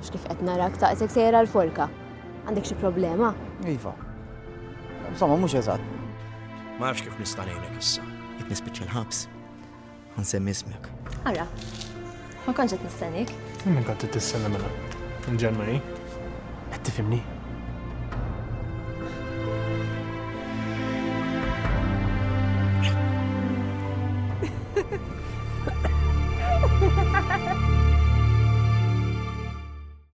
X'kif qed narak taqsek sejra l-forka. Għandek xi problema? Iva. Insomma, mhux eżatt. Ma nafx kif nista' ngħinek issa. Jek nispiċċa l-ħabs, ħansemmi ismek. Ara, ma kontx qed nistennik. Min kont tistenna mela? In Ġermani? Qed tifhimni?